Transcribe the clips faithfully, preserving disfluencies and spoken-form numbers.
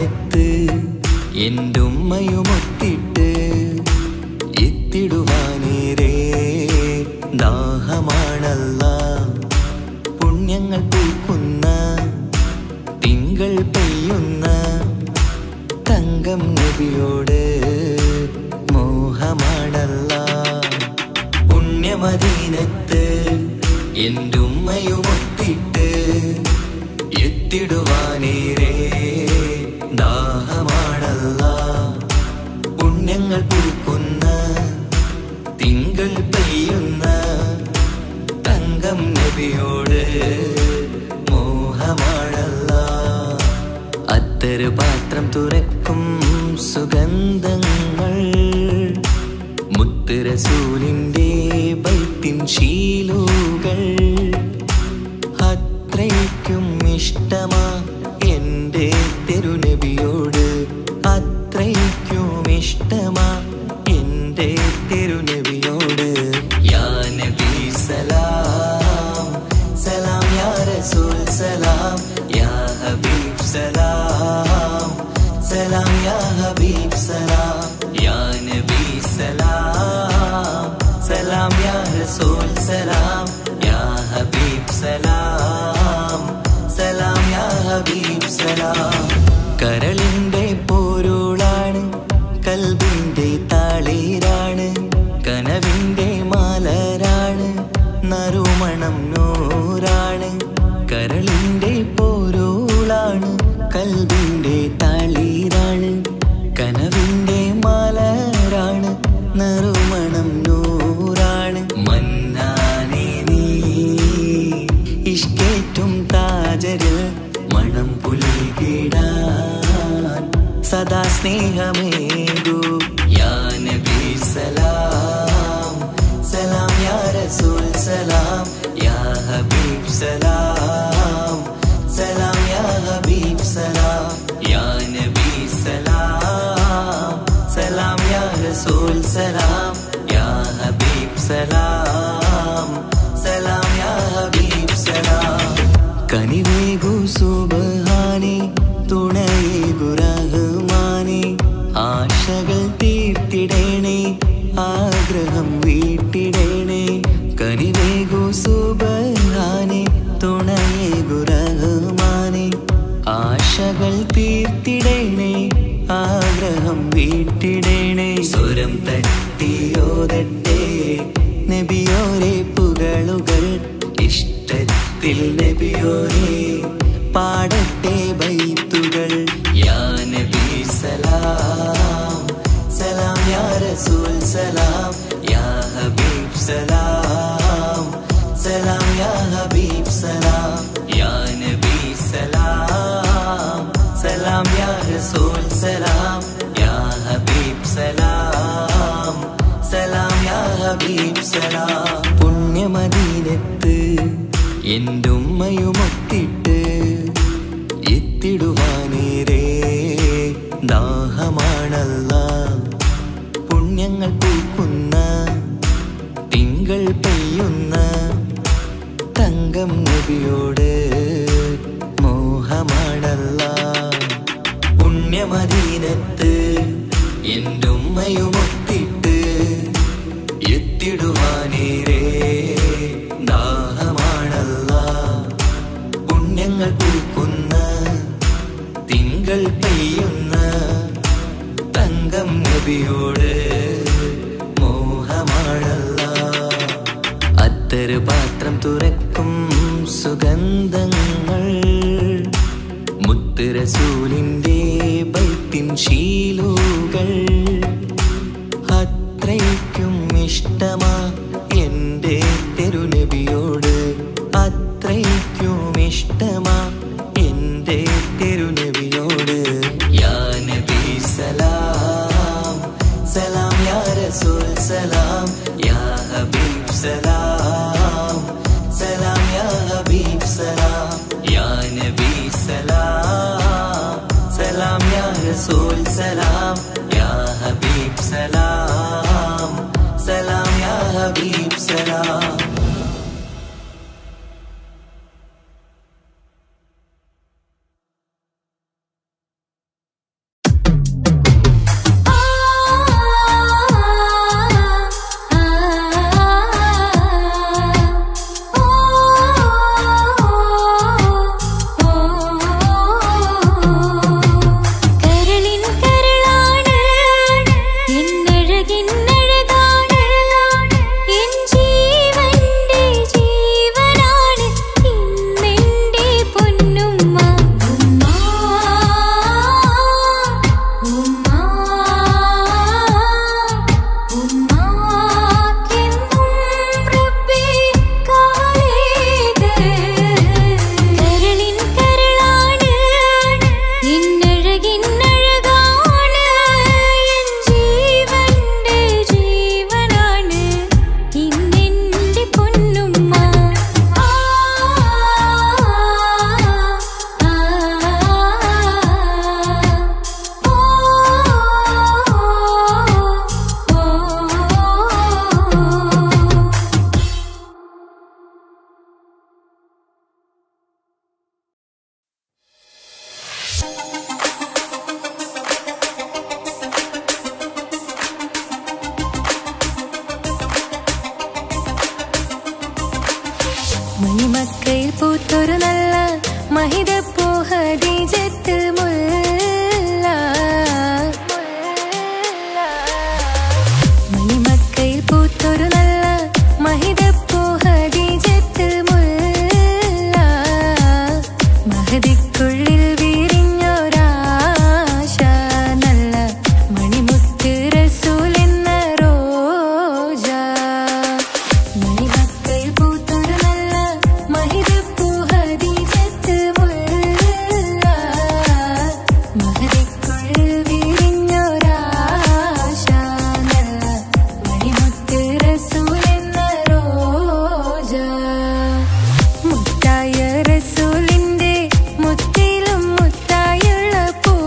മദീനത്ത് എൻ്റെ ഉമ്മയുമൊത്തിട്ട് എത്തിടുവാനേറെ ദാഹമാണല്ലാ. പുണ്യങ്ങൾ പൂക്കുന്ന തിങ്കൾ പെയ്യുന്ന തങ്കം നബിയോട് മോഹമാണല്ലാ. പുണ്യമദീനത്ത് എൻ്റെ ഉമ്മയുമൊത്തിട്ട് എത്തിടുവാനേറെ ദാഹമാണല്ലാ. പുണ്യങ്ങൾ പൂക്കുന്ന തിങ്കൾ പെയ്യുന്ന തങ്കം നബിയോട് മോഹമാണല്ലാ. അത്തറ് പാത്രം തുറക്കും സുഗന്ധങ്ങൾ മുത്ത് റസൂലിൻ്റെ ബൈത്തിൻ ശീലുകൾ. അത്രയ്ക്കും ഇഷ്ടമാ എൻ്റെ തിരുനബിയോട്, അത്രയ്ക്കും ഇഷ്ടമാ എൻ്റെ തിരുനബിയോട്. യാ നബി സലാം സലാം, യാ റസൂൽ സലാം, യാ ഹബീബ് സലാം സലാം, യാ ഹബീബ് സലാം, യാ നബി സലാം സലാം, യാ റസൂൽ സലാം, യാ ഹബീബ് സലാം സലാം, യാ ഹബീബ് സലാം. കരളിൻ്റെ പോരുളാണ്, കൽബിൻ്റെ താളീരാണ്, കനവിൻ്റെ മാലരാണ്, നറുമണം നൂറാണ്. കരളിൻ്റെ പോരുളാണ്, കൽബിൻ്റെ താളീരാണ്, കനവിൻ്റെ മാലരാണ്, നറുമണം നൂറാണ്. മന്നാനേ നീ ഇഷ്കേറ്റും താജരിൽ മണം പുൽകിടാൻ സദാ സ്നേഹമേകൂ. യാ നബി സലാം സലാം, യാ റസൂൽ സലാം, യാ ഹബീബ് സലാം സലാം, യാ ഹബീബ് സലാം, യാ നബി സലാം സലാം, യാ റസൂൽ സലാം, യാ ഹബീബ് സലാം സലാം, യാ ഹബീബ് സലാം. കനിവേകു സുബ്ഹാനേ, തുണയേകു റഹ്മാനേ, ആശകൾ തീർത്തിടേണേ, ആഗ്രഹം വീട്ടിടേണേ. കനിവേകു സുബ്ഹാനേ, തുണയേകു റഹ്മാനേ, ആശകൾ തീർത്തിടേണേ, ആഗ്രഹം വീട്ടിടേണേ. സ്വരം തട്ടിയോതട്ടെ നബിയോരെ പുകളുകൾ, ഇഷ്ടത്തിൽ നബിയോരെ പാടട്ടെ ബൈത്തുകൾ. യാ നബി സലാം സലാം, യാ റസൂൽ സലാം, യാ ഹബീബ് സലാം സലാം, യാ ഹബീബ് സലാം, യാ നബി സലാം സലാം, യാ റസൂൽ സലാം, യാ ഹബീബ് സലാം സലാം, യാ ഹബീബ് സലാം. പുണ്യമദീനത്ത് എൻ്റെ ഉമ്മയുമൊത്തിട്ട് എത്തിടുവാനേറെ ദാഹമാണല്ലാ. പുണ്യങ്ങൾ പൂക്കുന്ന തിങ്കൾ പെയ്യുന്ന തങ്കം നബിയോട് മോഹമാണല്ലാ. പുണ്യമദീനത്ത് എൻ്റെ ഉമ്മയുമൊത്തിട്ട് എത്തിടുവാനേറെ ദാഹമാണല്ലാ. പുണ്യങ്ങൾ പൂക്കുന്ന തിങ്കൾ പെയ്യുന്ന തങ്കം നബിയോട് മോഹമാണല്ലാ. അത്തറ് പാത്രം തുറക്കും സുഗന്ധങ്ങൾ മുത്ത് റസൂലിൻ്റെ ബൈത്തിൻ ശീലുകൾ. അത്രയ്ക്കും ഇഷ്ടമാ എൻ്റെ തിരുനബിയോട്, അത്രയ്ക്കും ഇഷ്ടമാ എൻ്റെ തിരുനബിയോട്. യാ നബി സലാം സലാം, യാ റസൂൽ സലാം, യാ ഹബീബ് സലാം സലാം, യാ ഹബീബ് സലാം, യാ നബി സലാം സലാം, യാ റസൂൽ സലാം, യാ ഹബീബ് സലാം സലാം, യാ മണിമക്കയിൽ പൂത്തൊരു നല്ല മഹിതപ്പൂ ഹദീജത്ത് മുല്ല മണിമക്കയിൽ പൂത്തൊരു നല്ല മഹിതപ്പൂ ഹദീജത്ത് മുല്ല മഹദിക്കുള്ളിൽ വിരിഞ്ഞൊരാശ നല്ല മണിമുത്ത് റസൂൽ എന്ന റോജ മണിമക്കയിൽ പൂത്തൊരു നല്ല മഹിതപ്പൂ ഹദീജത്ത് മുല്ല മഹദിക്കുള്ളിൽ വിരിഞ്ഞൊരാശ നല്ല മണിമുത്ത് റസൂൽ എന്ന റോജ മുത്തായ റസൂലിന്റെ മുത്തിലും മുത്തായുള്ള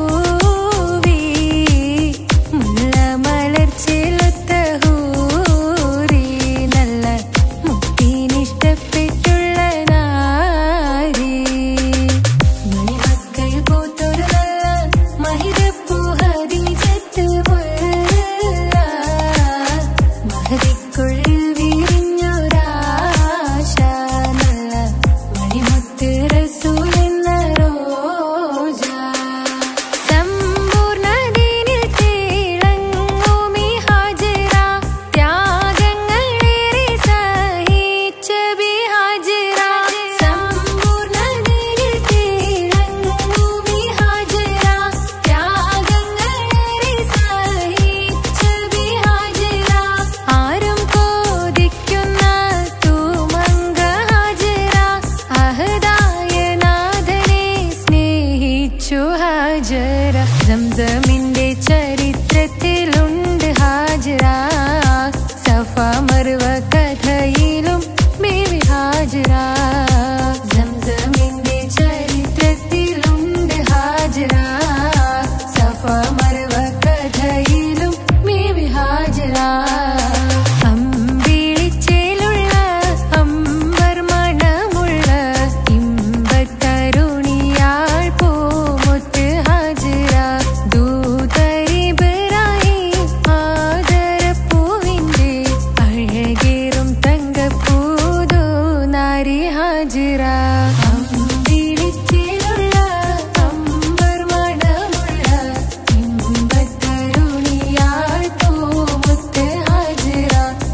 പൂവി മുല്ല മലർച്ചെലുത്ത ഹൂറി നല്ല മുത്തിനിഷ്ടപ്പെട്ടുള്ള നാരി മണിമക്കയിൽ പൂത്തൊരു നല്ല മഹിതപ്പൂ ഹദീജത്ത് മുല്ല മഹദിക്കുള്ളിൽ വിരിഞ്ഞൊരാശ നല്ല മണിമുത്ത് റസൂൽ എന്ന റോജ സമ്പൂർണ്ണ ദീനിൽ തിളങ്ങുമീ ഹാജറ ത്യാഗങ്ങളേറെ സഹിച്ച ബി ഹാജറ സമ്പൂർണ്ണ ദീനിൽ തിളങ്ങുമീ ഹാജറ ത്യാഗങ്ങളേറെ സഹിച്ച ബി ഹാജറ ആരും കോതിക്കുന്ന തൂമങ്ക ഹാജറ അഹദായ നാഥനെ സ്നേഹിച്ചു ഹാജറ സംസമിന്റെ ചരിത്രത്തിലുണ്ട് ഹാജറ സഫ മർവ കഥയിലും ബീവി ഹാജറ സംസമിന്റെ ചരിത്രത്തിലുണ്ട് ഹാജറ സഫ മർവ കഥയിലും ബീവി ഹാജറ അമ്പിളിച്ചേലുള്ള അമ്പർ മണമുള്ള ഇമ്പത്തരുണിയാൾ പൂമുത്ത് ഹാജറ ദൂതരിബ്രാഹിം ആദരപ്പൂവിന്റെ അഴകേറും തങ്കപ്പൂതോ നാരി ഹാജറ അമ്പിളിച്ചേലുള്ള അമ്പർ മണമുള്ള ഇമ്പത്തരുണിയാൾ പൂമുത്ത് ഹാജറ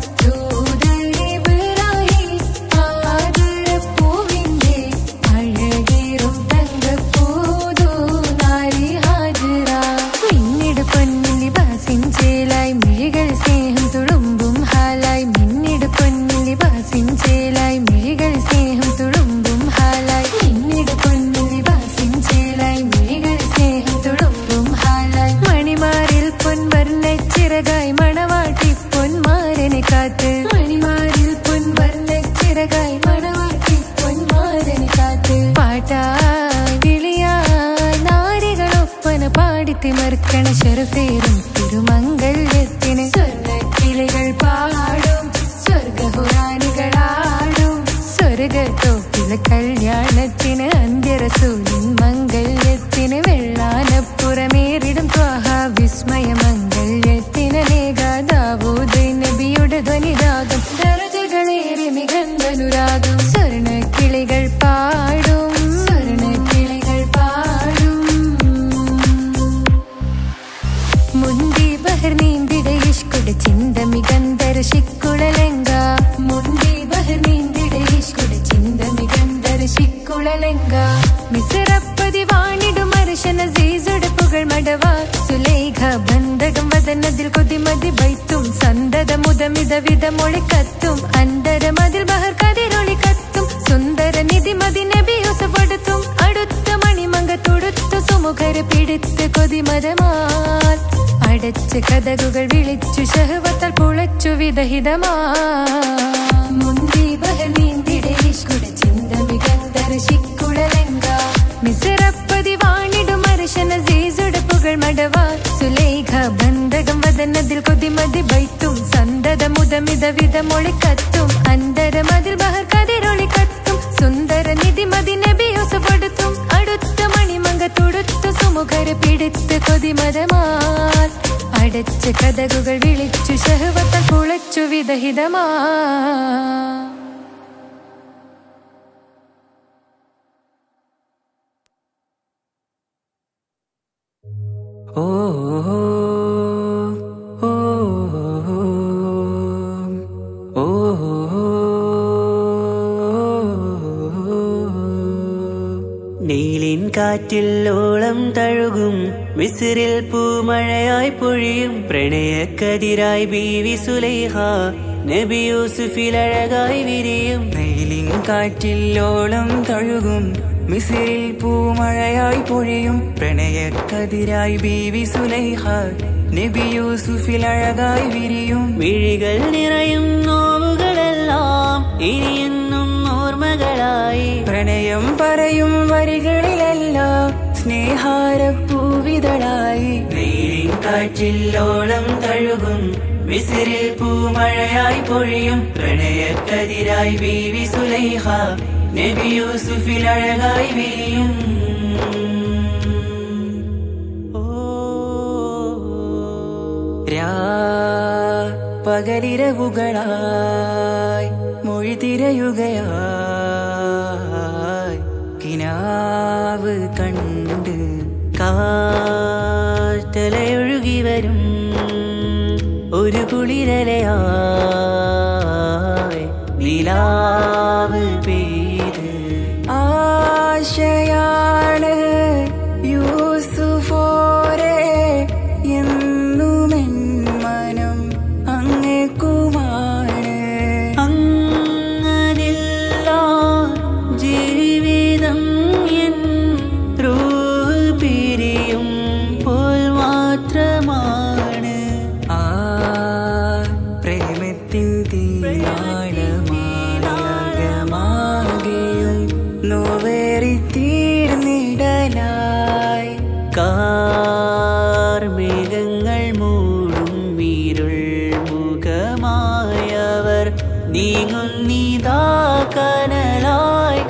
ദൂതരിബ്രാഹിം ആദരപ്പൂവിന്റെ അഴകേറും തങ്കപ്പൂതോ നാരി ഹാജറ മിന്നിട് പൊന്നിൽ ലിബാസിൻ ചേലായി മിഴികൾ സ്നേഹം തുളുമ്പും ഹാലായി മിന്നിട് പൊന്നിൽ ലിബാസിൻ ചേലായി മിഴികൾ സ്നേഹം തുളുമ്പും ഹാലായി മിന്നിട് പൊന്നിൽ ലിബാസിൻ ചേലായി മിഴികൾ സ്നേഹം തുളുമ്പും ഹാലായി മണിമാരിൽ പൊൻവർണ്ണ ചിറകായി മണവാട്ടി പൊന്മാരനെ കാത്ത് മണിമാരിൽ പൊൻവർണ്ണ ചിറകായി മണവാട്ടി പൊന്മാരനെ കാത്ത് പാട്ടായി വിളിയായി നാരികളൊപ്പന പാടിത്തിമർക്കണ ശരഫേറും തിരുമംഗല്യത്തിന് സ്വർണ്ണക്കിളികൾ പാടും സ്വർഗഹുറാനികളാടും സ്വർഗത്തോപ്പില കല്യാണത്തിന് അന്ത്യറസൂലിൻ മംഗല്യത്തിന് വെള്ളാനപ്പുറമേറിടും ത്വാഹ വിസ്മയ മംഗല്യത്തിന് നേകാദാവൂദ് നബിയുടെ ധ്വനിരാഗം ദരജകളേറെ മികന്ധനുരാഗം സ്വർണ്ണക്കിളികൾ പാടും സ്വർണ്ണക്കിളികൾ പാടും മുന്തി ബഹർ നീന്തിട ഇഷ്കുട ചിന്ത മികന്ധര ശിക്കുളലങ്ക മുന്തി ബഹർ നീന്തിട ഇഷ്കുട ചിന്ത മികന്ധര ശിക്കുളലങ്ക മിസറപ്പതി വാണിടും അർശന സീസുട പുകൾ മടവ സുലേഖ ബന്ധകം വദനതിൽ കൊതിമതി ബൈത്തും സന്തത മുതമിത വിധ മൊഴിക്കത്തും അന്തരമതിൽ ബഹർ കതിരൊളി കത്തും സുന്ദര നിധിമതി നബി യൂസഫടുത്തും അടുത്ത മണിമങ്ക തൊടുത്തു സുമുഖര് പിടിത്ത് കൊതിമതമാൽ അടച്ച് കഥകുകൾ വിളിച്ചു ശഹവത്താൽ പുളച്ചു വിദഹിതമാ മുന്തി ബഹർ നീന്തിട ഇഷ്കുട ചിന്ത മികന്ധര ശിക്കുളലങ്ക മിസറപ്പതി വാണിടും അർശന സീസുട പുകൾ മടവ സുലേഖ ബന്ധകം വദനതിൽ കൊതിമതി ബൈത്തും സന്തത മുതമിത വിധ മൊഴിക്കത്തും അന്തരമതിൽ ബഹർ കതിരൊളി കത്തും സുന്ദര നിധിമതി നബി യൂസഫടുത്തും അടുത്ത മണിമങ്ക തൊടുത്തു സുമുഖര് പിടിത്ത് കൊതിമതമാൽ അടച്ച് കഥകുകൾ വിളിച്ചു ശഹവത്താൽ പുളച്ചു വിദഹിതമാ കാറ്റിൽ ഓളം തഴുകും മിസ്രിൽ പൂമഴയായി പൊഴിയും പ്രണയക്കതിരായി ബീവി സുലൈഹ നബി യൂസുഫിൽ അഴകായി വിരിയും വെയിലിൻ കാറ്റിൽ ഓളം തഴുകും മിസ്രിൽ പൂമഴയായി പൊഴിയും പ്രണയക്കതിരായി ബീവി സുലൈഹ നബി യൂസുഫിൽ അഴകായി വിരിയും മിഴികൾ നിറയും നോവുകളെല്ലാം ഇനിയെന്നും ഓർമ്മകളായി പ്രണയം പറയും വരികളിലെല്ലാം സ്നേഹാരപ്പൂവിതളായി വെയിലിൻ കാറ്റിൽ ഓളം തഴുകും മിസ്രിൽ പൂമഴയായി പൊഴിയും പ്രണയക്കതിരായി ബീവി സുലൈഹ നബി യൂസുഫിൽ അഴകായി വിരിയും പകലിരവുകളായി മൊഴി തിരയുകയായി കിനാവ് കണ്ട് കാറ്റലയൊഴുകി വരും ഒരു കുളിരലയായി നിലാവ് പെയ്ത് ആശയാണ് യൂസുഫോരെ എന്നുമെൻ മനം അങ്ങേക്കുമാണ് അങ്ങനില്ല ജീവിതം എൻ റൂഹ് പിരിയും പോൽ മാത്രമാണ് ആ പ്രേമത്തിൻ തീരാളമാകെയും നോവേറി തീർന്നിടലായി കാർമേഘങ്ങൾ മൂടും വീരുൾ മുഖമായവർ നീങ്ങുന്നിതാ കനലായി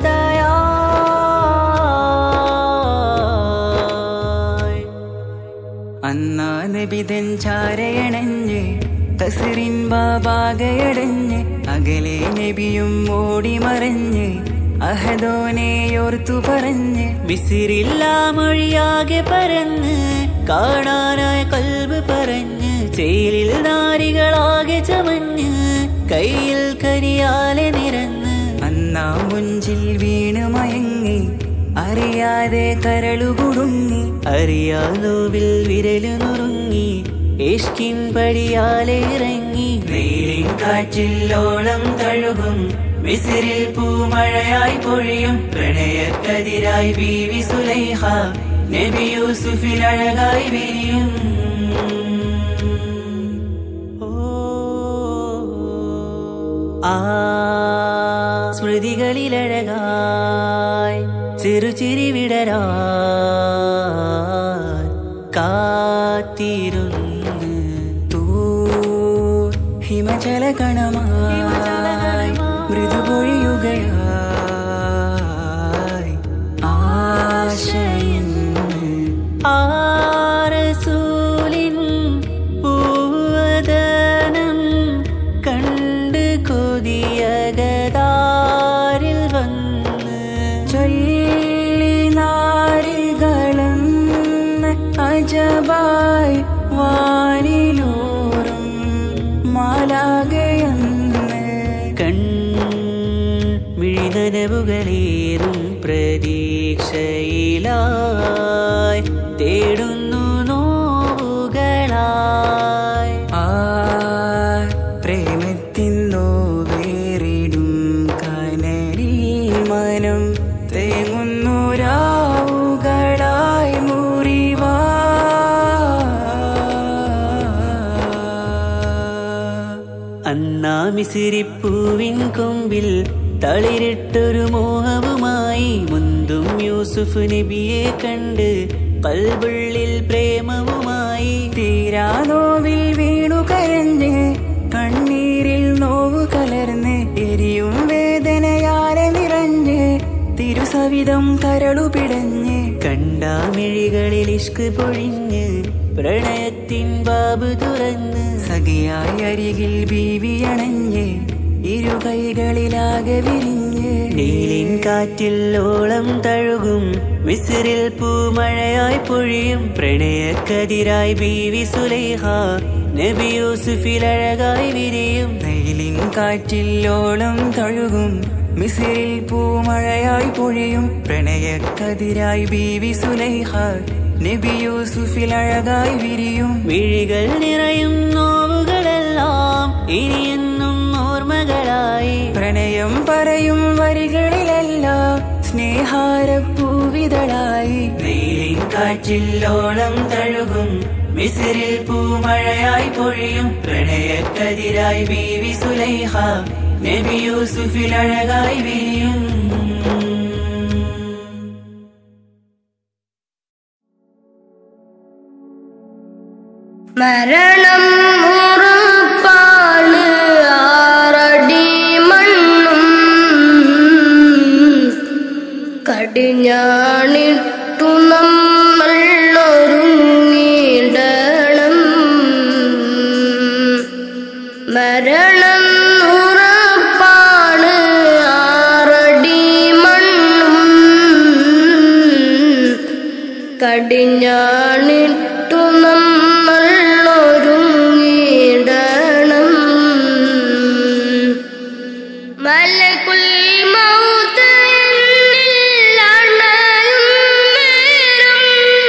കഥയായി അന്നാ നബിതൻ ചാരയണഞ്ഞ് തസ്റിൻ ബാബാകയടഞ്ഞ് അകലെ നബിയും ഓടിമറഞ്ഞ് അഹദോനെയോർത്തു പറഞ്ഞ് മിസ്രില്ല മൊഴിയാകെ പരന്ന് കാണാനായ കൽബ് പറഞ്ഞ് ചേലിൽ നാരികളാകെ ചമഞ്ഞ് കയ്യിൽ കരിയാലെ നിരന്ന് അന്നാ മുഞ്ചിൽ വീണ് മയങ്ങി അറിയാതെ കരളുകുടുങ്ങി അറിയാനോവിൽ വിരലു നുറുങ്ങി ഇഷ്കിൻ പടിയാലെ ഇറങ്ങി വെയിലിൻ കാറ്റിൽ ഓളം തഴുകും മിസ്രിൽ പൂമഴയായി പൊഴിയും പ്രണയക്കതിരായി ബീവി സുലൈഹ നബി യൂസുഫിൽ അഴകായി വിരിയും ആ സ്മൃതികളിലഴകായി ചെറുചിരി വിടരാൻ കാത്തിരുന്ന് തൂ ഹിമജല കണമായി മൃദുപൊഴിയുകയായി ആശയിന്ന് ആരസൂലിൻ പൂവദനം കണ്ട് കൊതിയകതാരിൽ വന്ന് ചൊല്ലി നാരികളെന്ന് അജബായി വാനിലൂറും മാലാകയെന്ന് കൺമിഴിനനവുകളേറും പ്രതീക്ഷയിലായി തേടുന്നു നോവുകളായി ആ പ്രേമത്തിൻ നോവേറിടും കനലിൽ മനം തേങ്ങുന്നു രാവുകളായി മുറിവാ അന്നാ മിസിരിപ്പൂവിൻ കൊമ്പിൽ തളിരിട്ടൊരു മോഹവുമായി മുന്തും യൂസുഫ് നബിയെ കണ്ട് കൽബുള്ളിൽ പ്രേമവുമായി തീരാ നോവിൽ വീണു കരഞ്ഞ് കണ്ണീരിൽ നോവു കലർന്ന് എരിയും വേദനയാലെ നിറഞ്ഞ് തിരുസവിധം കരളു പിടഞ്ഞ് കണ്ടാമിഴികളിൽ ഇഷ്ക് പൊഴിഞ്ഞ് പ്രണയത്തിൻ ബാബ് തുറന്ന് സഖിയായി അരികിൽ ബീവിയണഞ്ഞ് ഇരു കൈകളിലാകെ വിരിഞ്ഞ് നീലിൻ കാറ്റിൽ ഓളം തഴുകും മിസ്രിൽ പൂമഴയായി പൊഴിയും പ്രണയക്കതിരായി ബീവി സുലൈഹ നബി യൂസുഫിൽ അഴകായി വിരിയും വെയിലിൻ കാറ്റിൽ ഓളം തഴുകും മിസ്രിൽ പൂമഴയായി പൊഴിയും പ്രണയക്കതിരായി ബീവി സുലൈഹ നബി യൂസുഫിൽ അഴകായി വിരിയും മിഴികൾ നിറയും നോവുകളെല്ലാം ഇനിയെന്നും ഓർമ്മകളായി പ്രണയം പറയും വരികളിലെല്ലാം സ്നേഹാരപ്പൂവിതളായി വെയിലിൻ കാറ്റില്ലോളം തഴുകും മിസ്രിൽ പൂമഴയായി പൊഴിയും പ്രണയക്കതിരായി ബീവി സുലൈഹ നബി യൂസുഫിൽ അഴകായി വിരിയും മരണം ഉറപ്പാണ് ആറടി മണ്ണും കടിഞ്ഞാണിട്ടു നമ്മൾ ഒരുങ്ങിടണം മരണം ഉറപ്പാണ് ആറടി മണ്ണും കടിഞ്ഞാണിട്ടു നമ്മൾ ഒരുങ്ങിടണം മലകുൽ മൗത്ത് എന്നിൽ അണയും നേരം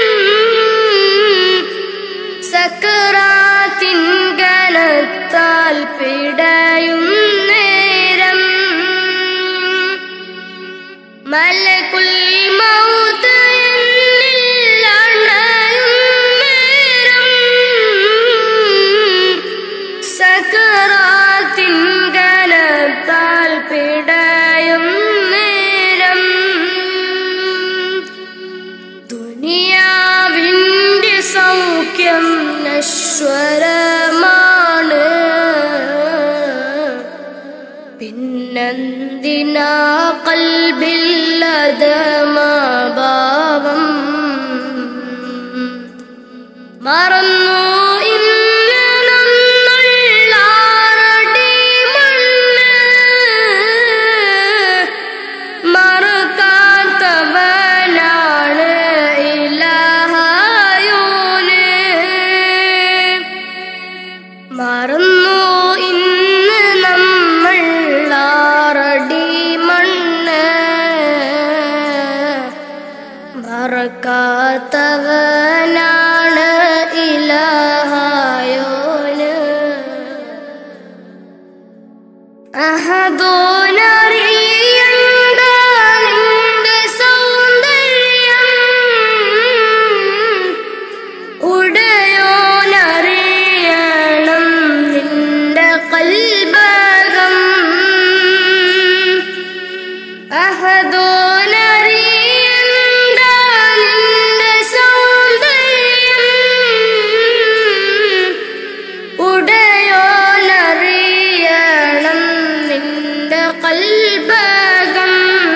സക്കറാത്തിൻ കനത്താൽ പിടയും നേരം മലകുൽ മൗത്ത് എന്നിൽ അണയും നേരം സക്കറാത്തിൻ കനത്താൽ പിടയും നേരം ദുനിയാവിന്റെ സൗഖ്യം നശ്വരമാണ് പിന്നെന്തിനാ കൽബില്ലതമാഭാവം മറന്നു ഇന്ന് നമ്മൾ ആറടി മണ്ണ് മറക്കാത്തവനാണ് ഇലാഹായോന് മറന്നു ഇന്ന് നമ്മൾ ആറടി മണ്ണ് മറക്കാത്തവനാണ് ഇലാഹായോന് അഹദോനറിയണ്ട നിന്റെ സൗന്ദര്യം ഉടയോനറിയണം നിന്റെ കൽബകം അഹദോനറിയണ്ട നിന്റെ സൗന്ദര്യം ഉടയോനറിയണം നിന്റെ കൽബകം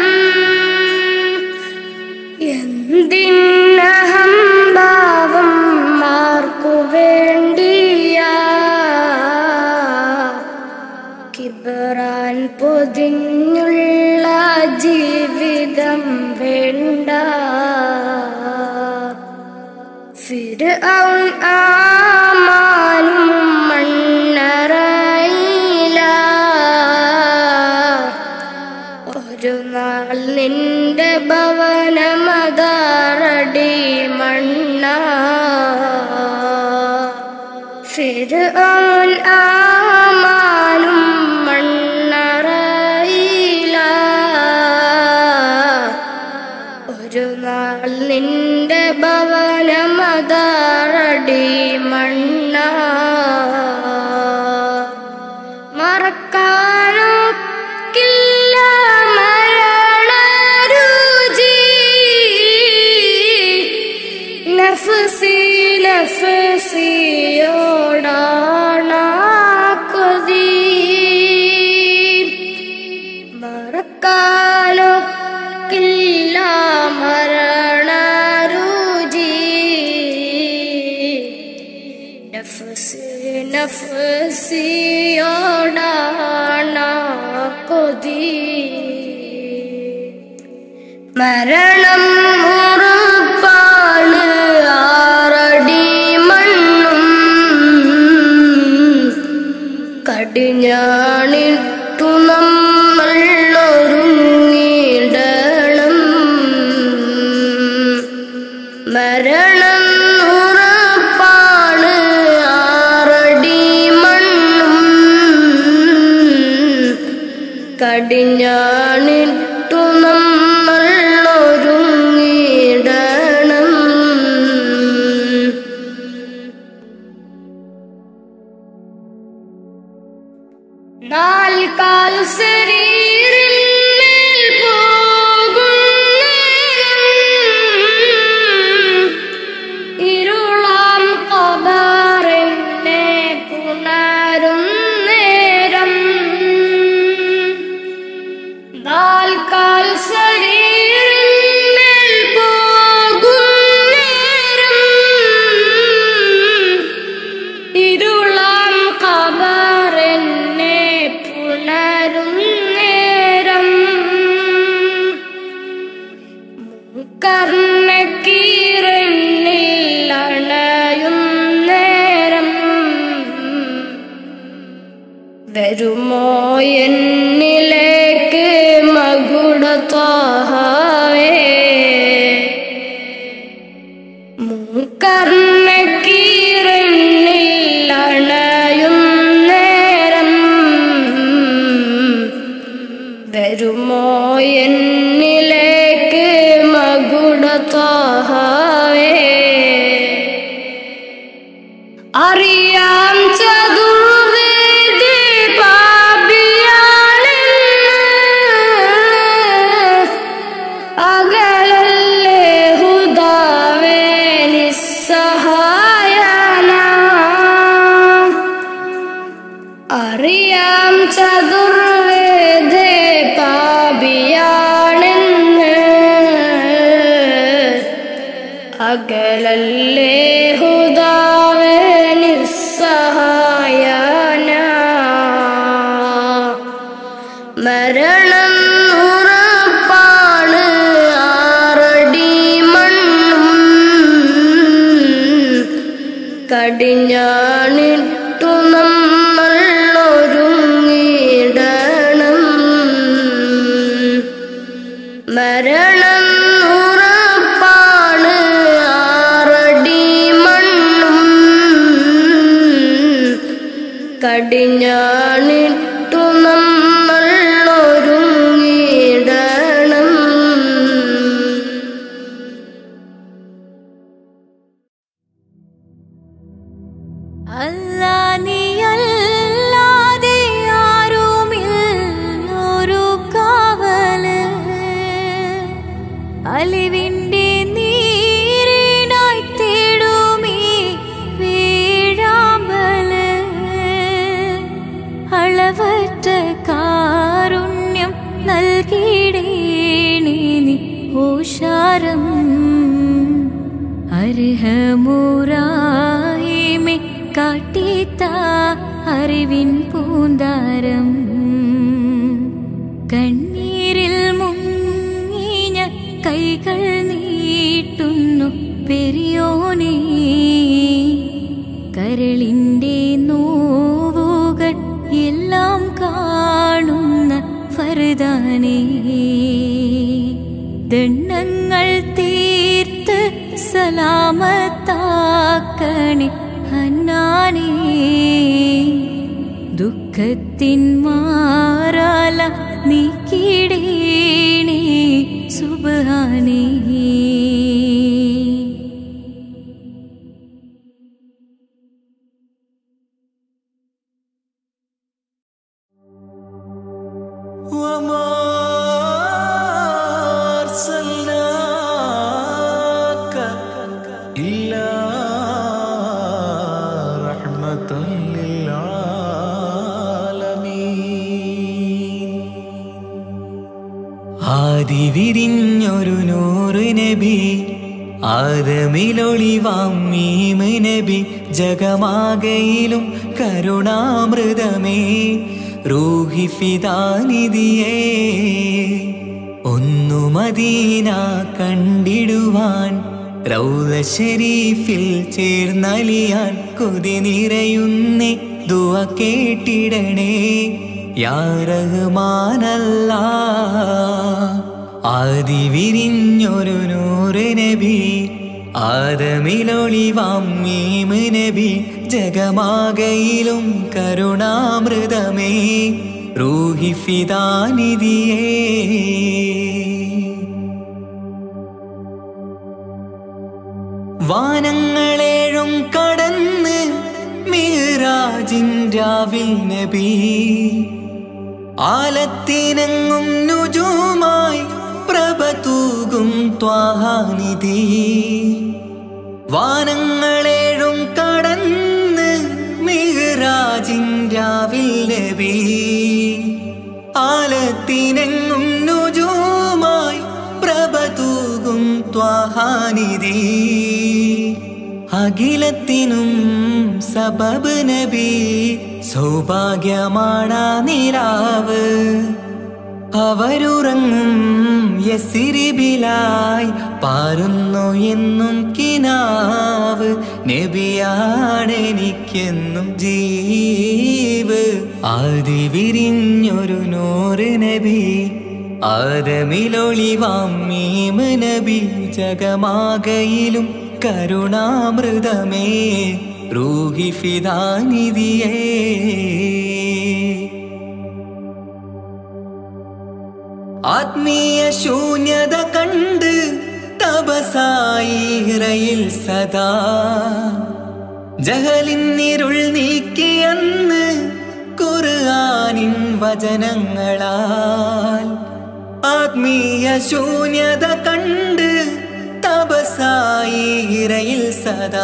എന്തിനഹംഭാവം ആർക്കു വേണ്ടിയാ കിബറാൻ പൊതിഞ്ഞുള്ള ജീവിതം വേണ്ട ഫിർഔൻ ആമാനും മണ്ണറയില ഒരു നാൾ നിന്റെ ഭവനമതാറടി മണ്ണ ഫിർഔൻ ആമാനും മണ്ണറയില ഒരു നാൾ നിന്റെ ഭവനമതാറടി മണ്ണ മറക്കാനൊക്കില്ല മരണരുചി നഫ്സി നഫ്സിയോടാണ കൊതി മറക്കാനൊക്കില്ല മരണരുചി നഫ്സി നഫ്സിയോടാണ കൊതി മരണം ഉറപ്പാണ് ആറടി മണ്ണും കടിഞ്ഞാണിട്ടു നമ്മൾ ഒരുങ്ങിടണം കടിഞ്ഞാണിട്ടു നമ്മൾ ഒരുങ്ങിടണം. നാൽക്കാൽ ശരീരമേൽ പോകുന്നേരം ഇരുളാം ഖബറിനെ പുണരും നേരം. നാൽക്കാൽ ശരീരമേൽ പോകുന്നേരം ഇരുളാം ഖബറിനെ പുണരും നേരം. കർണക്കീറന്നിൽ അണയും നേരം വരുമോ എന്നിലേക്ക് മകുട ത്വാഹവേ. മൂക്കർണക്കീറന്നിൽ അണയും നേരം വരുമോ എന്നിലേക്ക് മകുട ത്വാഹവേ. അറിയാം ചതുർവേദി പാപിയാണെന്ന് അകലല്ലേ ഹുദാവേ നിസ്സഹായന. അറിയാം ചതുർവേദി പാപിയാണെന്ന് അകലല്ലേ ഹുദാവേ നിസ്സഹായന. മരണം ഉറപ്പാണ് ആറടി മണ്ണും കടിഞ്ഞാണിട്ടു നമ്മൾ ഒരുങ്ങിടണം. മരണം ഉറപ്പാണ് ആറടി മണ്ണും കടിഞ്ഞാണിട്ടു നമ്മൾ ഒരുങ്ങിടണം. അല്ലാ നീയല്ലാതെ ആരുമില്ലൊരു കാവല്. അലിവിന്റെ നീരിനായി തേടുമീ വീഴാമ്പല്. അളവറ്റ കാരുണ്യം നൽകിടേണി നീ ഓശാരം. അർഹമുറാഹിമേ കാട്ടിത്ത അറിവിൻ പൂന്താരം. കണ്ണീരിൽ മുങ്ങിഞ്ഞ കൈകൾ നീട്ടുന്നു പെരിയോനേ. കരളിൻ്റെ നോവുകൾ എല്ലാം കാണുന്ന ഫർദാനേ. ദണ്ണങ്ങൾ തീർത്ത് സലാമത്താക്കണേ ഹന്നാനേ. ദുഃഖത്തിൻ മാറാല നീക്കിടേണേ സുബ്ഹാനേ. ആദിവിരിഞ്ഞൊരു നൂറ് നബി ആദമിലൊളിവാം മീമ് നബി. ജഗമാകയിലും കരുണാമൃതമേ റൂഹി ഫിദാനിധിയേ. ഒന്നു മദീന കണ്ടിടുവാൻ റൗള ശരീഫിൽ ചേർന്നലിയാൻ കൊതി നിറയുന്നേ ദുആ കേട്ടിടണേ യാ റഹ്മാനല്ലാഹ്. ആദിവിരിഞ്ഞൊരു നൂറ് നബി ആദമിലൊളിവാം മീമ് നബി. ജഗമാകയിലും കരുണാമൃതമേ റൂഹി ഫിദാനിധിയേ. വാനങ്ങളേഴും കടന്ന് മിഹ്റാജിൻ രാവിൽ നബി ആലത്തിനെങ്ങും നുജൂമായി പ്രഭ തൂകും ത്വാഹാനിധി. വാനങ്ങളേഴും കടന്ന് മിഹ്റാജിൻ രാവിൽ നബി ആലത്തിനെങ്ങും നുജൂമായി പ്രഭ തൂകും ത്വാഹാനിധി. അഖിലത്തിനും സബബ് നബി സൗഭാഗ്യമാണാ നിലാവ്. അവരുറങ്ങും യസിരിബിലായി പാരുന്നു എന്നും കിനാവ്. നബിയാണെനിക്കെന്നും ജീവ്. ആദി വിരിഞ്ഞൊരു നൂറ് നബി ആദമിലൊളിവാം മീമ് നബി. ജഗമാകയിലും കരുണാമൃതമേ റൂഹി ഫിദാനിധിയേ. ആത്മീയ ശൂന്യത കണ്ട് തപസായി ഇറയിൽ സദാ ജഹലിന്നിരുൾ നീക്കിയെന്ന് ഖുർആനിൻ വചനങ്ങളാൽ. ആത്മീയ ശൂന്യത കണ്ട് തപസായി ഇറയിൽ സദാ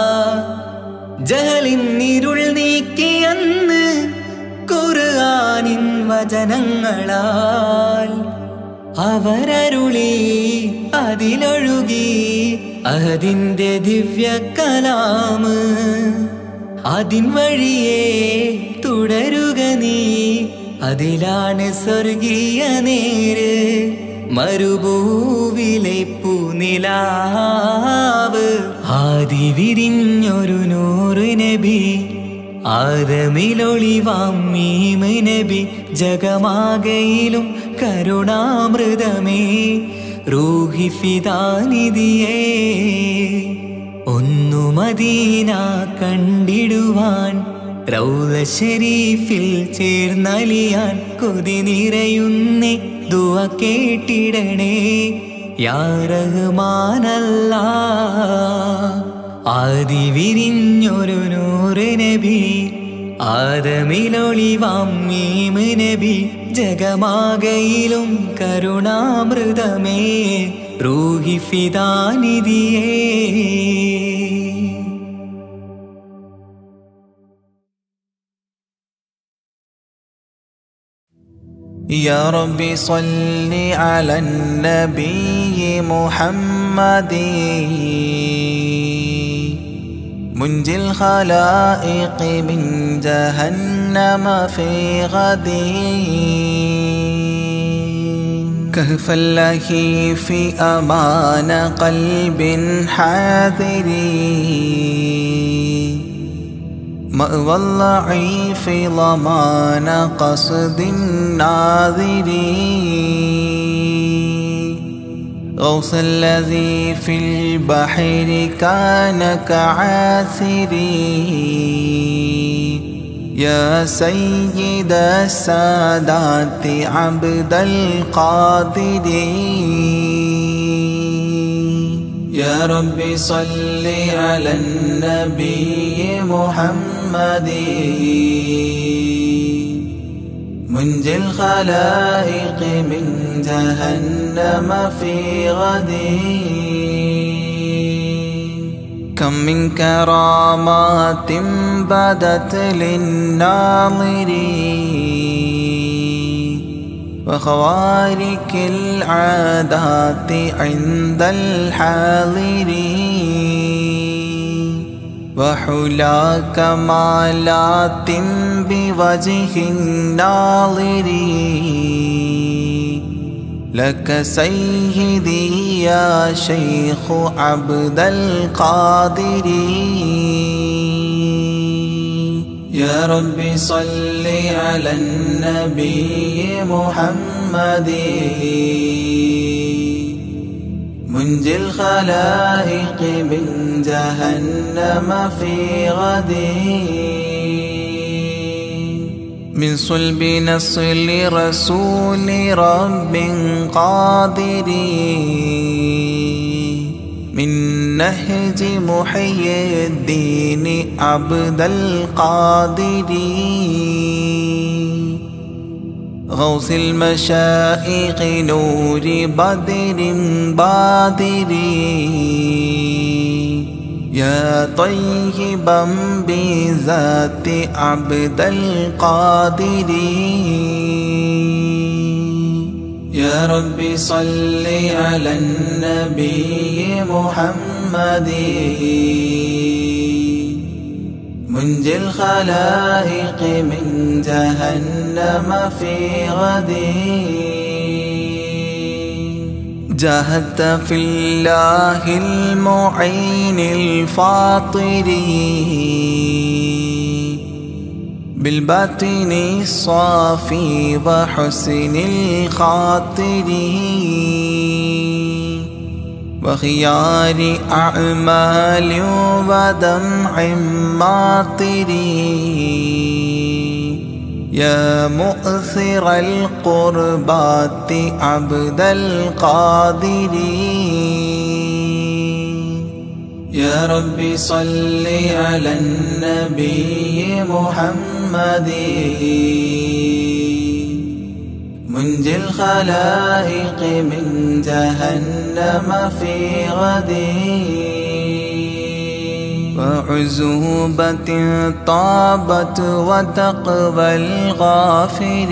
ജഹലിന്നിരുൾ നീക്കിയെന്ന് ഖുർആനിൻ വചനങ്ങളാൽ. അവരരുളി അതിലൊഴുകി അഹദിന്റെ ദിവ്യ കലാമ്. അതിൻ വഴിയേ തുടരുക നീ, അതിലാണ് സ്വർഗീയ നേര്. മരുഭൂവിലെ പൂനിലാവ് ആദി വിരിഞ്ഞൊരു നൂറ് നബി ആദമിലൊളിവാം മീമ് നബി. ജഗമാകയിലും കരുണാമൃതമേ റൂഹി ഫിദാനിധിയേ. ഒന്നു മദീന കണ്ടിടുവാൻ റൗള ശരീഫിൽ ചേർന്നലിയാൻ കൊതി നിറയുന്നേ ദുആ കേട്ടിടണേ യാ റഹ്മാനല്ലാഹ്. ആദി വിരിഞ്ഞൊരു നൂറ് നബി ആദമിലൊളിവാം മീമ് നബി. ജഗമാകയിലും കരുണാമൃതമേ റൂഹി ഫിദാനിധിയേ. يا ربي صل على النبي محمد منجي الخلائق من جهنم في غد. كهف اللهيف أمان قلب حاذر مأوى الضعيف ضمان قصد الناظر. غوث الذي في البحر كان كعاثري يا سيد السادات عبد القادر. يا ربي صل على النبي محمد منجي الخلائق من جهنم في غد. كم من كرامات بدت للناظرين وخوارق العادات عند الحاضرين وحلا كمالات بوجه الناظرين. لك سيدي يا شيخ عبد القادر. يا ربي صل على النبي محمد منجي الخلائق من جهنم في غد. من صلب نصل رسول رب قادر من نهج محي الدين عبد القادر غوث المشائخ نور بدر بادر يا طيبا بذات عبد القادر يا رب صل على النبي محمد منجي الخلائق من جهنم في غد جاهدت في الله المعين الفاطر بالباطن الصافي وحسن الخاطر وخيار أعمال ودمع ماطر يا مؤثر القربات عبد القادر يا رب صل على النبي محمد منجي الخلائق من جهنم في غد وعزوبة طابت وتقوى الغافر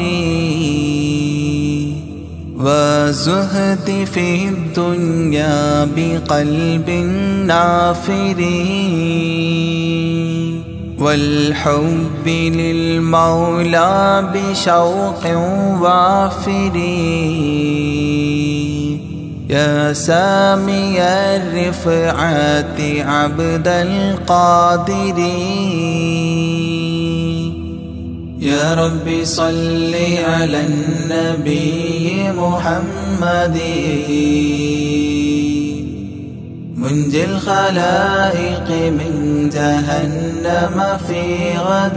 وزهد في الدنيا بقلب نافر والحب للمولى بشوق وافر يا سامي الرفعات عبد القادر يا رب صل على النبي محمد منجي الخلائق من جهنم في غد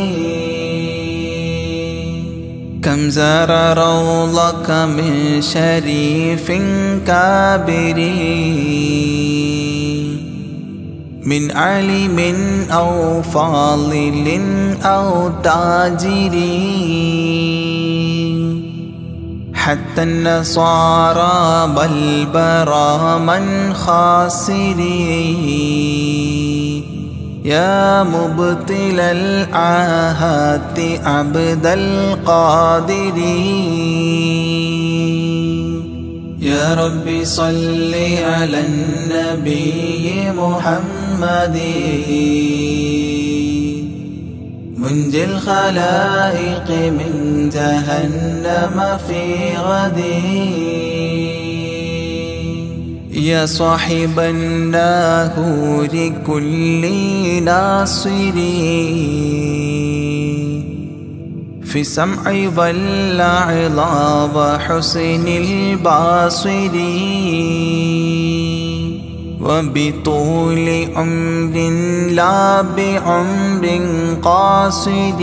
كم زار روضك من شريف كابر من عالم أو فاضل أو تاجر حتى النصارى بل براما خاسرين يا مبطل العاهات عبد القادر يا رب صل على النبي محمد منجي الخلائق من جهنم في غد يا صاحب الناهور كل ناصر في السمع والعظى وحسن البصر وبطول عمر لا بعمر قاصر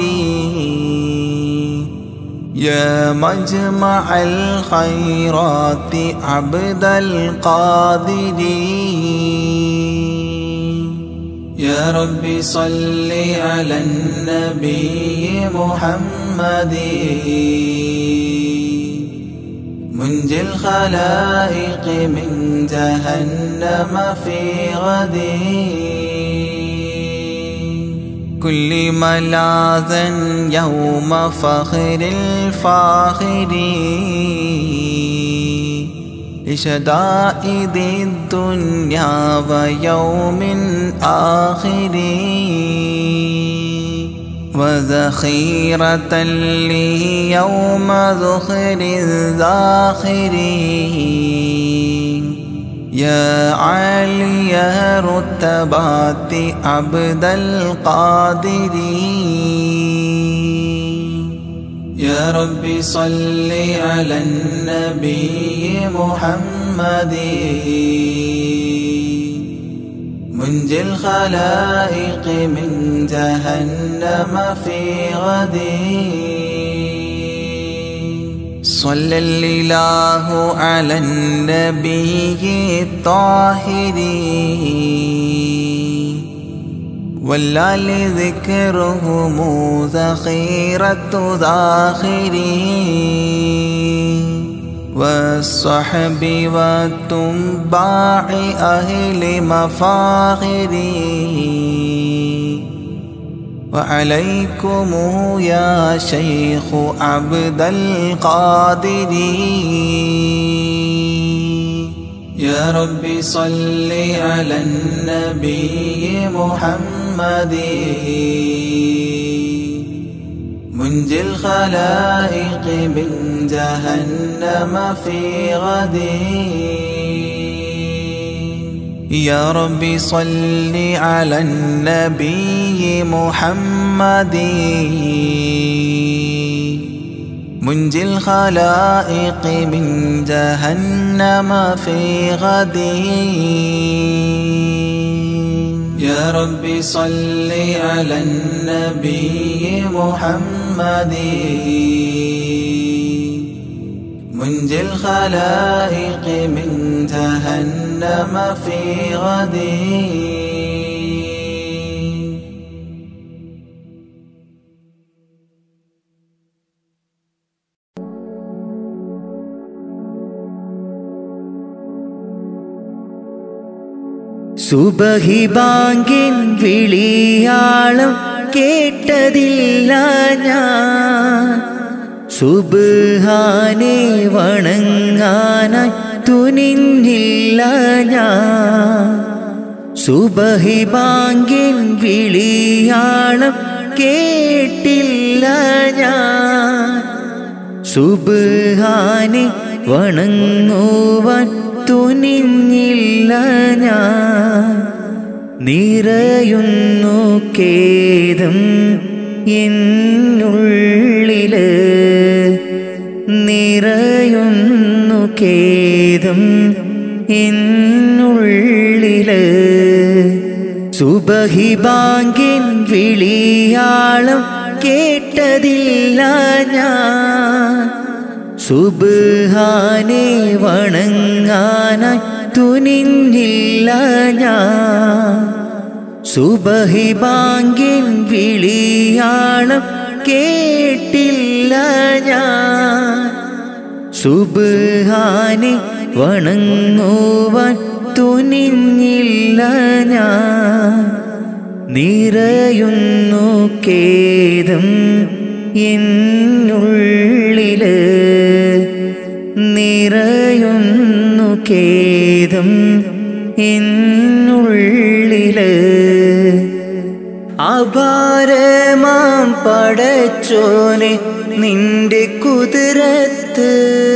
يا مجمع الخيرات عبد القادر يا رب صل على النبي محمد منجي الخلائق من جهنم في غد كل ملاذا يوم فخر الفاخر لشدائد الدنيا ويوم آخر وذخيرة لي يوم ذخر الذاخرين يا عالي رتبات عبد القادر يا رب صل على النبي محمد منجي الخلائق من جهنم في غد صلى الله على النبي الطاهر والآل ذكرهم ذخيرة ذاخرين والصحب والتباع أهل مفاخري وعليكم يا شيخ عبد القادر يا رب صل على النبي محمد منجي الخلائق من جهنم في غد يا رب صل على النبي محمد منجي الخلائق من جهنم في غد يا رب صل على النبي محمد منجي الخلائق من جهنم في غد സുബഹി ബാങ്കിൻ വിളിയാളം കേട്ടതില്ല ഞാൻ സുബ്ഹാനെ വണങ്ങാനായി തുനിഞ്ഞില്ല ഞാൻ സുബഹി ബാങ്കിൻ വിളിയാളം കേട്ടില്ല ഞാൻ സുബ്ഹാനെ വണങ്ങുവാൻ തുനിഞ്ഞില്ല ഞാൻ നിറയുന്നു ഖേദം എന്നുള്ളില് നിറയുന്നു ഖേദം എന്നുള്ളില് സുബഹി ബാങ്കിൻ വിളിയാളം കേട്ടതില്ല ഞാൻ സുബ്ഹാനെ വണങ്ങാനായി തുനിഞ്ഞില്ല ഞാൻ സുബഹി ബാങ്കിൻ വിളിയാളം കേട്ടില്ല ഞാൻ സുബ്ഹാനെ വണങ്ങുവാൻ തുനിഞ്ഞില്ല ഞാൻ നിറയുന്നു ഖേദം എന്നുള്ളില് നിറയുന്നു ഖേദം എന്നുള്ളില് അപാരമാം പടച്ചോനെ നിന്റെ കുതിരത്ത്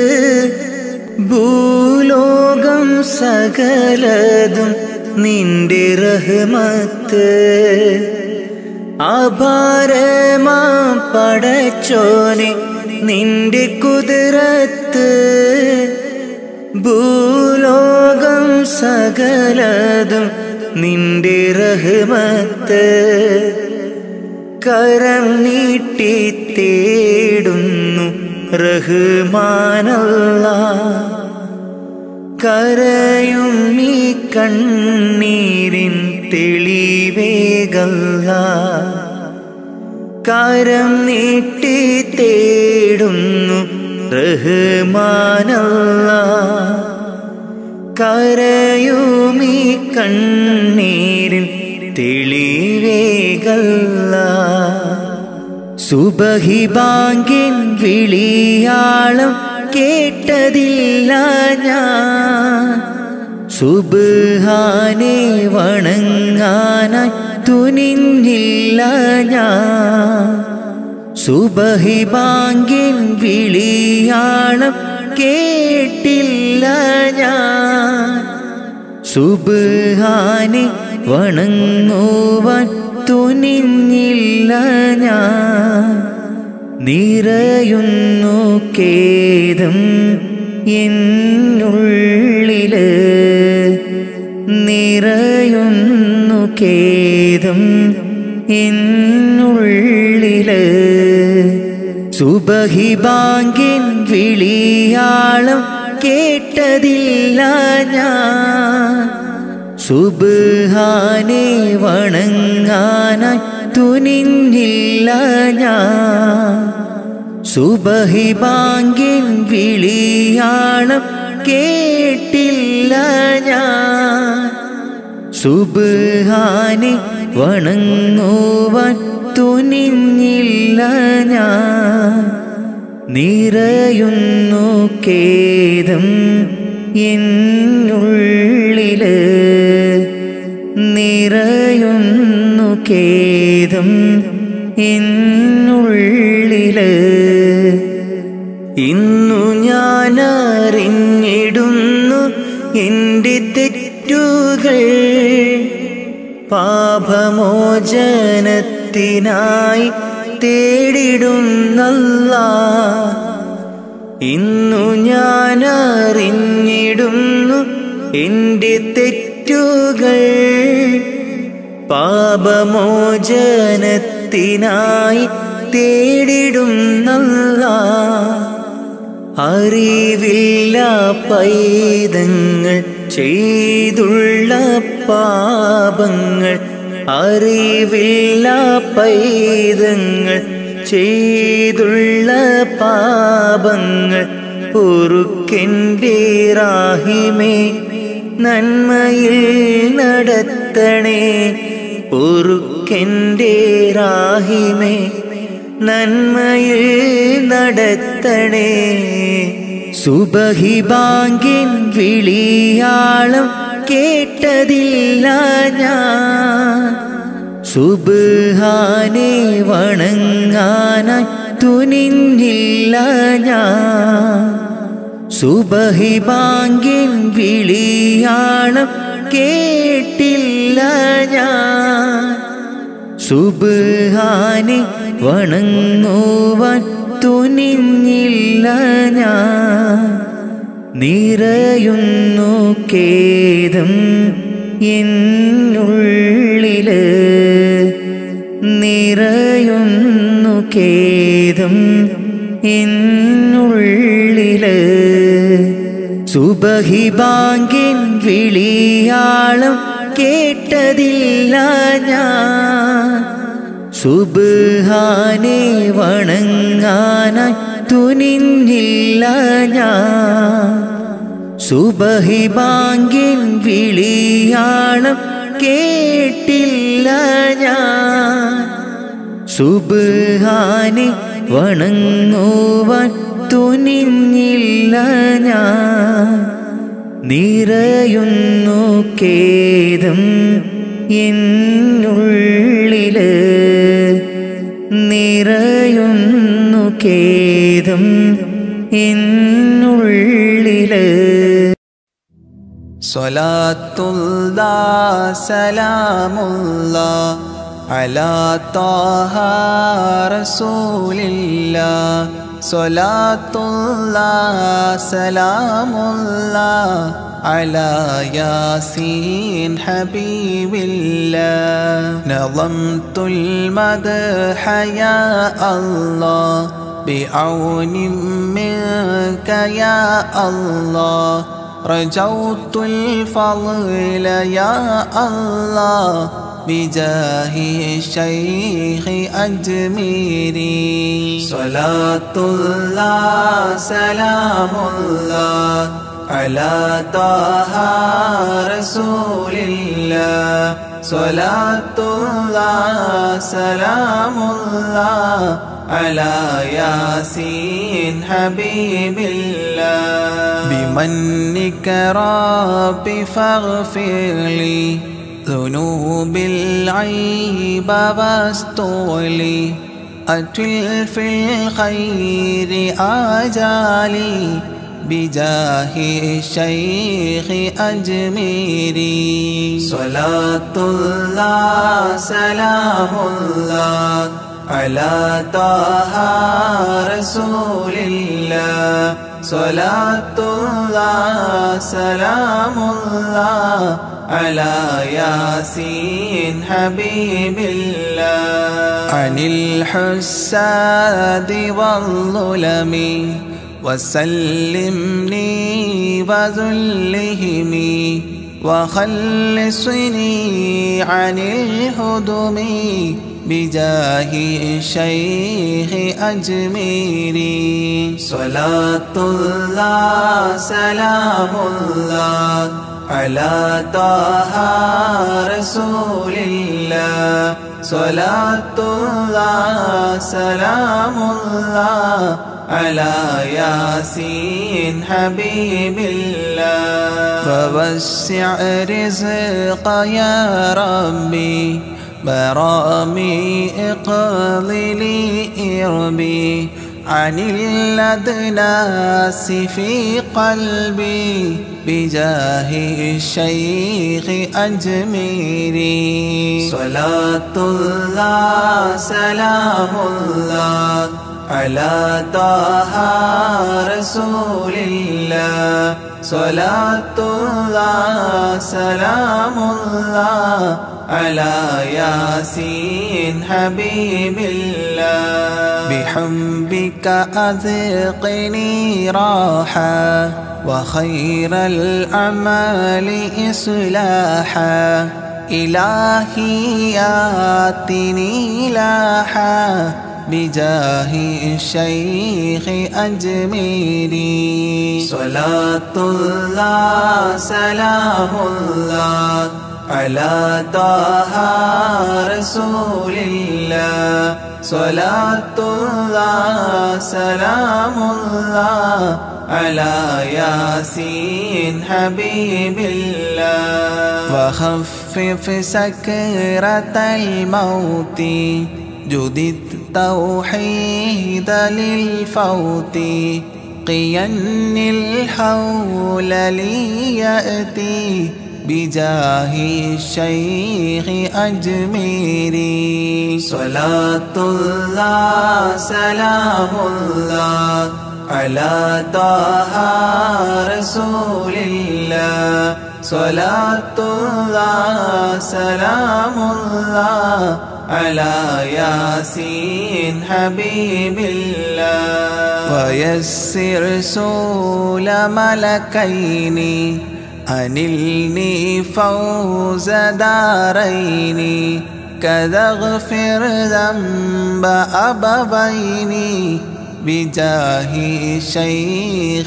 ഭൂലോകം സകലതും നിന്റെ റഹ്മത്ത് അപാരമാം പടച്ചോനെ നിന്റെ കുതിരത്ത് ഭൂലോകം സകലതും നിന്റെ റഹ്മത്ത് കരം നീട്ടി തേടുന്നു റഹ്മാനല്ലാഹ് കരയും ഈ കണ്ണീരിൻ തെളിവേകല്ലാഹ് കരം നീട്ടി തേടുന്നു റഹ്മാനല്ലാഹ് കരയും ഈ കണ്ണീരിൻ തെളിവേകല്ലാഹ് സുബഹി ബാങ്കിൻ വിളിയാളം കേട്ടതില്ല ഞാൻ സുബ്ഹാനെ വണങ്ങാനായി തുനിഞ്ഞില്ല ഞാൻ സുബഹി ബാങ്കിൻ വിളിയാളം കേട്ടില്ല ഞാൻ സുബ്ഹാനെ വണങ്ങുവാൻ തുനിഞ്ഞില്ല ഞാൻ നിറയുന്നു ഖേദം എന്നുള്ളില് നിറയുന്നു ഖേദം എന്നുള്ളില് സുബഹി ബാങ്കിൻ വിളിയാളം കേട്ടതില്ല ഞാൻ സുബ്ഹാനെ വണങ്ങാനായി തുനിഞ്ഞില്ല ഞാൻ സുബഹി ബാങ്കിൻ വിളിയാളം കേട്ടില്ല ഞാൻ സുബ്ഹാനെ വണങ്ങുവാൻ തുനിഞ്ഞില്ല ഞാൻ നിറയുന്നു ഖേദം എന്നുള്ളില് നിറയുന്നു ഖേദം എന്നുള്ളില് ഇന്നു ഞാൻ അറിഞ്ഞിടുന്നു എൻ്റെ തെറ്റുകൾ പാപമോചനത്തിനായി തേടിടുന്നല്ലാഹ് ഇന്നു ഞാൻ അറിഞ്ഞിടുന്നു എൻ്റെ തെറ്റുകൾ പാപമോചനത്തിനായി തേടിടുന്നല്ലാഹ് അറിവില്ല പൈതങ്ങൾ ചെയ്തുള്ള പാപങ്ങൾ അറിവില്ല പൈതങ്ങൾ ചെയ്തുള്ള പാപങ്ങൾ പൊറുക്കെൻ്റെ റാഹിമേ നന്മയിൽ നടത്തണേ പൊറുക്കെൻ്റെ റാഹിമേ നന്മയിൽ നടത്തണേ സുബഹി ബാങ്കിൻ വിളിയാളം കേട്ടതില്ല ഞാൻ സുബ്ഹാനെ വണങ്ങാനായി തുനിഞ്ഞില്ല ഞാൻ സുബഹി ബാങ്കിൻ വിളിയാളം കേട്ടില്ല ഞാൻ സുബ്ഹാനെ വണങ്ങുവാൻ തുനിഞ്ഞില്ല ഞാൻ നിറയുന്നു ഖേദം എന്നുള്ളില് നിറയുന്നു ഖേദം എന്നുള്ളില് സുബഹി ബാങ്കിൻ വിളിയാളം കേട്ടതില്ല ഞാൻ സുബ്ഹാനെ വണങ്ങാനായി തുനിഞ്ഞില്ല ഞാൻ സുബഹി ബാങ്കിൻ വിളിയാളം കേട്ടില്ല ഞാൻ സുബ്ഹാനെ വണങ്ങുവാൻ തുനിഞ്ഞില്ല ഞാൻ നിറയുന്നു ഖേദം എന്നുള്ളില് നിറയുന്നു ഖേദം എന്നുള്ളില് സ്വലാത്തുല്ലാഹ് സലാമുല്ലാഹ് അലാ ത്വാഹ റസൂലില്ലാഹ് സ്വലാത്തുല്ലാഹ് സലാമുല്ലാഹ് അലാ യാസീൻ ഹബീബില്ലാഹ് നളംതുൽ മദ്ഹ യാ അല്ലാഹ് بعون منك يا الله رجوت الفضل يا الله بجاه الشيخ أجميري صلاة الله سلام الله على طه رسول الله صلاة الله سلام الله على ياسين حبيب الله بمنك ربي فاغفر لي ذنوب العيب واستغلي أتل في الخير آجالي بجاه الشيخ أجميري صلاة الله سلام الله على طه رسول الله صلاة الله سلام الله على ياسين حبيب الله عن الحساد والظلم وسلمني وذلهم وخلصني عن الهدم بجاه الشيخ أجميري صلاة الله سلام الله على طه رسول الله صلاة الله سلام الله على ياسين حبيب الله فوسع رزق يا ربي برامي اقضي لي إربي عن الأدناس في قلبي بجاه الشيخ أجميري صلاة الله سلام الله على طه رسول الله صلاة الله سلام الله على ياسين حبيب الله بحبك أذقني راحة وخير الأعمال إصلاحا إلهي آتني لاحا بجاه الشيخ أجميري صلاة الله سلام الله على طه رسول الله صلاة الله سلام الله على ياسين حبيب الله وخفف سكرة الموت جدد التوحيد للفوت قين الحول لي يأتي بجاه الشيخ أجميري صلاة الله سلام الله على طه رسول الله صلاة الله سلام الله على ياسين حبيب الله ويسر سول ملكين أنلني فوز دارين كذا اغفر ذنب أبوين بجاه الشيخ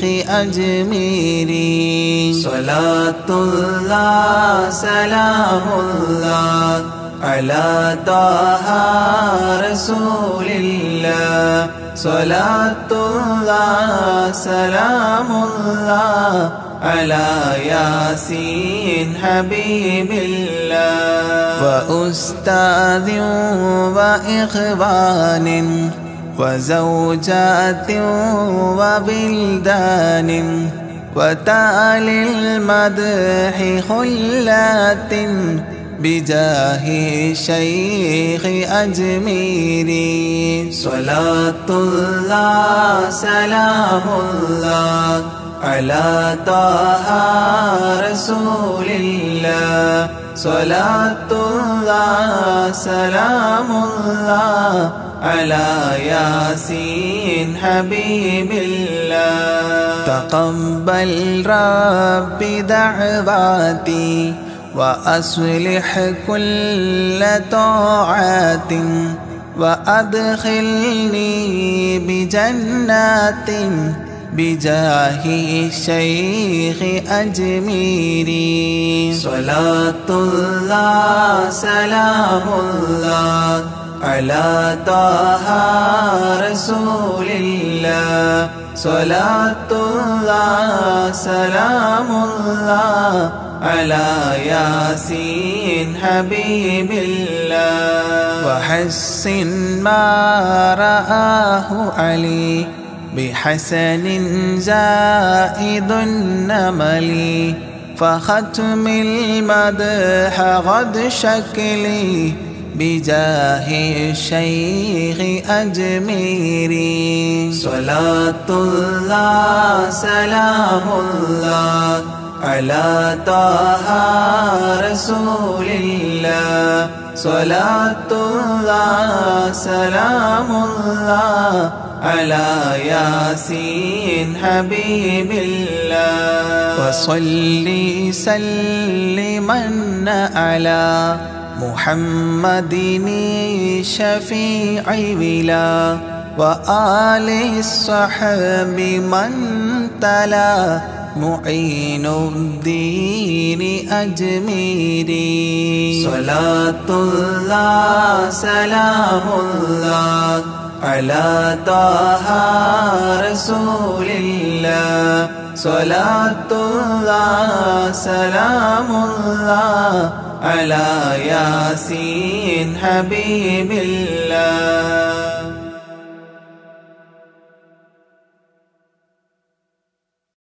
أجميري صلاة الله سلام الله على طه رسول الله صلاة الله سلام الله على ياسين حبيب الله وأستاذ وإخوان وزوجات وبلدان وتالي المدح خلات بجاه الشيخ أجميري صلاة الله سلام الله على طه رسول الله صلاة الله سلام الله على ياسين حبيب الله تقبل رب دعواتي وأصلح كل طاعات وأدخلني بجنات بجاه الشيخ أجميري صلاة الله سلام الله على طه رسول الله صلاة الله سلام الله على ياسين حبيب الله وحسن ما رآه علي بحسن زائد النمل فختم المدح غد شكلي بجاه الشيخ أجميري صلاة الله سلام الله على طه رسول الله صلاة الله سلام الله على ياسين حبيب الله وصلي سلما على محمد شفيع الولا وآل الصحب من تلا معين الدين أجميري صلاة الله سلام الله على طه رسول الله صلاة الله سلام الله على ياسين حبيب الله